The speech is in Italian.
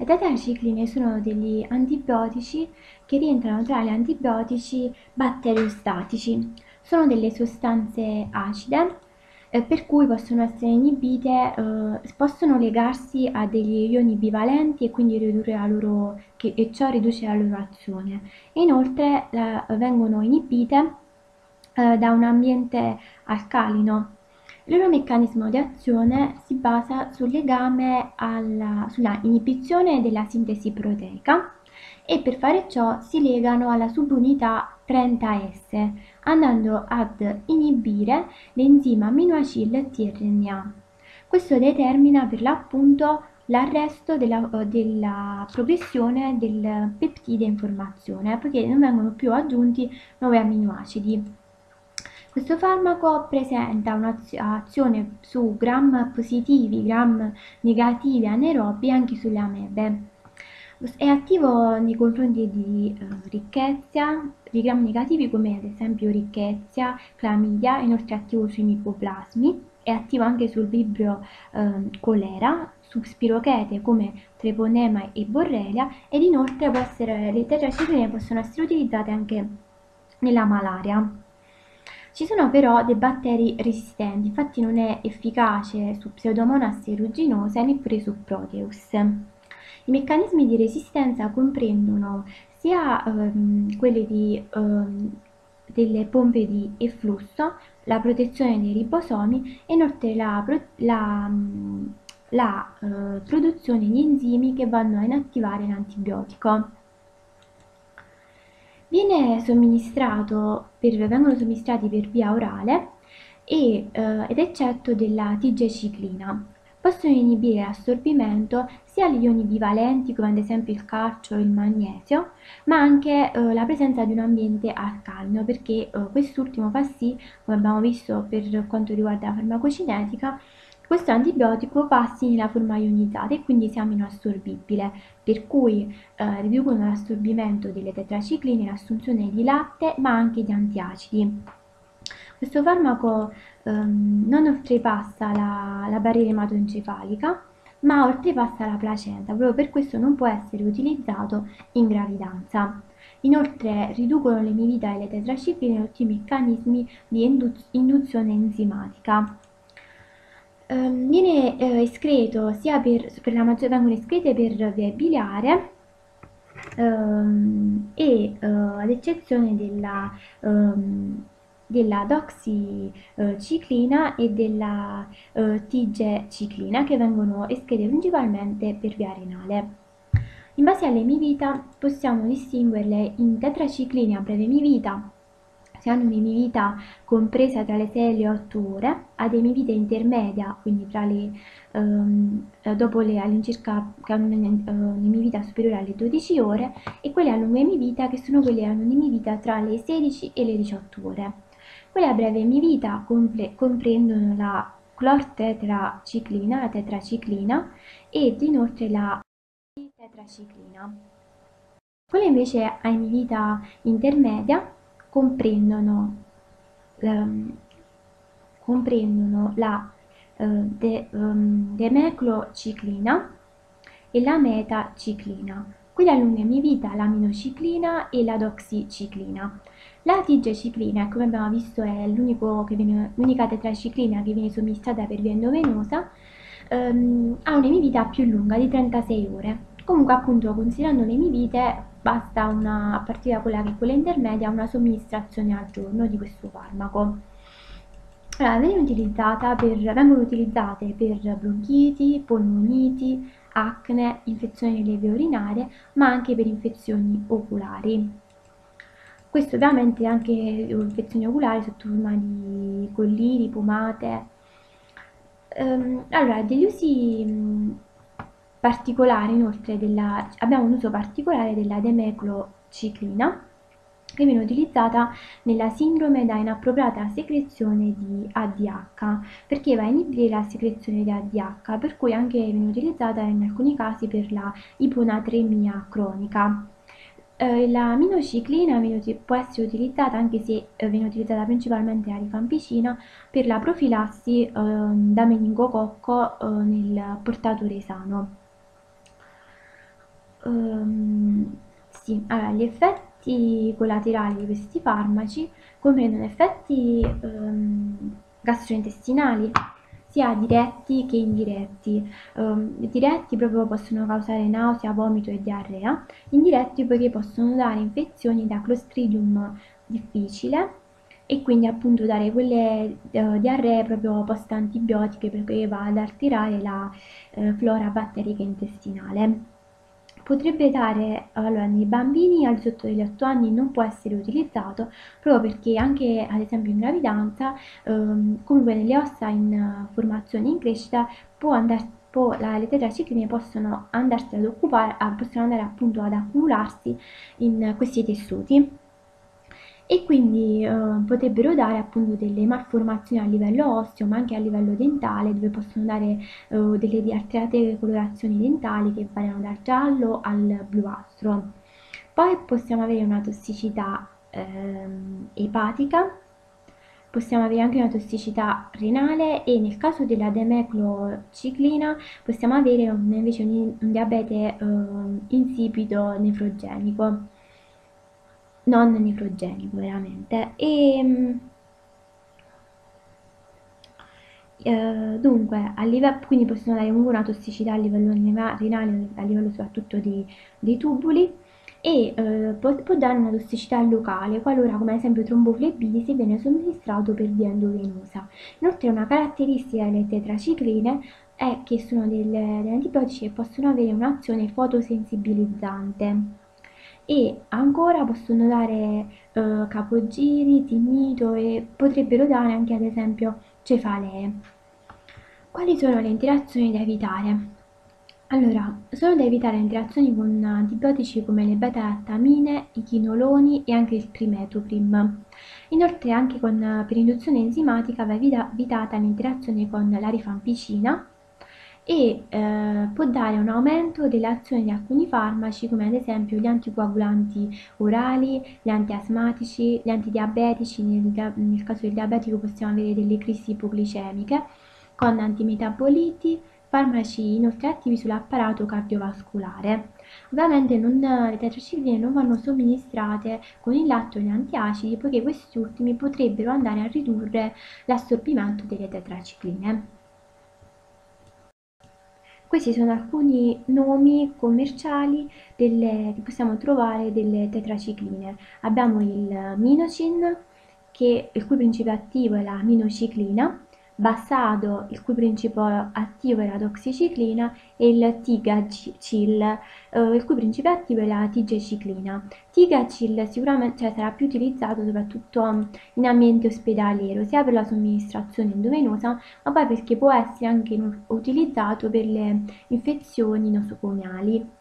Le tetracicline sono degli antibiotici che rientrano tra gli antibiotici batteriostatici. Sono delle sostanze acide, per cui possono essere inibite, possono legarsi a degli ioni bivalenti e quindi ridurre e ciò riduce la loro azione. E inoltre vengono inibite da un ambiente alcalino. Il loro meccanismo di azione si basa sul legame sulla inibizione della sintesi proteica e per fare ciò si legano alla subunità 30S, andando ad inibire l'enzima aminoacil tRNA. Questo determina per l'appunto l'arresto della progressione del peptide in formazione, poiché non vengono più aggiunti nuovi amminoacidi. Questo farmaco presenta un'azione su gram positivi, gram negativi anaerobi anche sulle amebe. È attivo nei confronti di ricchezza, di gram negativi come ad esempio ricchezza, clamidia, inoltre è attivo sui micoplasmi, è attivo anche sul vibrio colera, su spirochete come treponema e borrelia ed inoltre le tetracicline possono essere utilizzate anche nella malaria. Ci sono però dei batteri resistenti, infatti non è efficace su Pseudomonas aeruginosa e neppure su Proteus. I meccanismi di resistenza comprendono sia delle pompe di efflusso, la protezione dei ribosomi e inoltre la produzione di enzimi che vanno a inattivare l'antibiotico. Vengono somministrati per via orale ed eccetto della tigeciclina. Possono inibire l'assorbimento sia gli ioni bivalenti come ad esempio il calcio e il magnesio, ma anche la presenza di un ambiente alcalino perché quest'ultimo fa sì, come abbiamo visto per quanto riguarda la farmacocinetica, questo antibiotico passi nella forma ionizzata e quindi sia meno assorbibile, per cui riducono l'assorbimento delle tetracicline e l'assunzione di latte, ma anche di antiacidi. Questo farmaco non oltrepassa la barriera ematoencefalica, ma oltrepassa la placenta, proprio per questo non può essere utilizzato in gravidanza. Inoltre riducono l'emivita e le tetracicline tutti i meccanismi di induzione enzimatica. Viene escreto sia per la maggior vengono escrete per via biliare ad eccezione della doxiciclina e della tigeciclina che vengono escrete principalmente per via renale. In base all'emivita possiamo distinguerle in tetracicline a breve emivita, se hanno un'emivita compresa tra le 6 e le 8 ore, ad emivita intermedia, quindi all'incirca che hanno un'emivita superiore alle 12 ore, e quelle a lunga emivita che sono quelle che hanno un'emivita tra le 16 e le 18 ore. Quelle a breve emivita comprendono la clortetraciclina, la tetraciclina, ed inoltre la tetraciclina. Quelle invece a emivita intermedia comprendono, ehm, comprendono la demeclociclina e la metaciclina. Quella a lunga emivita l'aminociclina e la doxiciclina. La tigeciclina, come abbiamo visto, è l'unica tetraciclina che viene somministrata per via endovenosa, ha un'emivita più lunga di 36 ore. Comunque, appunto, considerando le emivite, basta a partire da quella che è quella intermedia, una somministrazione al giorno di questo farmaco. Allora, vengono utilizzate per bronchiti, polmoniti, acne, infezioni delle vie urinarie, ma anche per infezioni oculari. Questo ovviamente anche infezioni oculari sotto forma di colliri, pomate. Allora, degli usi particolari inoltre abbiamo un uso particolare della demeclociclina che viene utilizzata nella sindrome da inappropriata secrezione di ADH, perché va a inibire la secrezione di ADH, per cui anche viene utilizzata in alcuni casi per la iponatremia cronica. La minociclina può essere utilizzata, anche se viene utilizzata principalmente la rifampicina, per la profilassi da meningococco nel portatore sano. Sì, allora, gli effetti collaterali di questi farmaci comprendono effetti gastrointestinali, sia diretti che indiretti. Diretti proprio possono causare nausea, vomito e diarrea, indiretti poiché possono dare infezioni da Clostridium difficile e quindi appunto dare quelle diarree proprio post antibiotiche perché va ad alterare la flora batterica intestinale. Potrebbe dare, allora, nei bambini al di sotto degli 8 anni non può essere utilizzato proprio perché anche ad esempio in gravidanza, comunque nelle ossa in formazione in crescita le tetracicline possono andarsi ad occupare, possono andare appunto ad accumularsi in questi tessuti e quindi potrebbero dare appunto delle malformazioni a livello osseo ma anche a livello dentale dove possono dare delle alterate colorazioni dentali che variano dal giallo al bluastro. Poi possiamo avere una tossicità epatica, possiamo avere anche una tossicità renale e nel caso della demeclociclina possiamo avere invece un diabete insipido nefrogenico, non nefrogenico veramente. Dunque, quindi possono dare comunque una tossicità a livello renale, a livello soprattutto dei tubuli, e può dare una tossicità locale, qualora come ad esempio tromboflebite se viene somministrato per via endovenosa. Inoltre una caratteristica delle tetracicline è che sono degli antibiotici che possono avere un'azione fotosensibilizzante e ancora possono dare capogiri, tinnito e potrebbero dare anche ad esempio cefalee. Quali sono le interazioni da evitare? Allora, sono da evitare interazioni con antibiotici come le beta-lattamine, i chinoloni e anche il trimetoprim. Inoltre anche per induzione enzimatica va evitata l'interazione con la rifampicina e può dare un aumento delle azioni di alcuni farmaci come ad esempio gli anticoagulanti orali, gli antiasmatici, gli antidiabetici, nel caso del diabetico possiamo avere delle crisi ipoglicemiche con antimetaboliti, farmaci inoltre attivi sull'apparato cardiovascolare. Ovviamente le tetracicline non vanno somministrate con il latte o gli antiacidi poiché questi ultimi potrebbero andare a ridurre l'assorbimento delle tetracicline. Questi sono alcuni nomi commerciali che possiamo trovare delle tetracicline. Abbiamo il Minocin, il cui principio attivo è la minociclina, Bassado, il cui principio attivo è la doxiciclina, e il Tigacil, il cui principio attivo è la tigeciclina. Tigacil sicuramente sarà più utilizzato soprattutto in ambiente ospedaliero, sia per la somministrazione endovenosa, ma poi perché può essere anche utilizzato per le infezioni nosocomiali.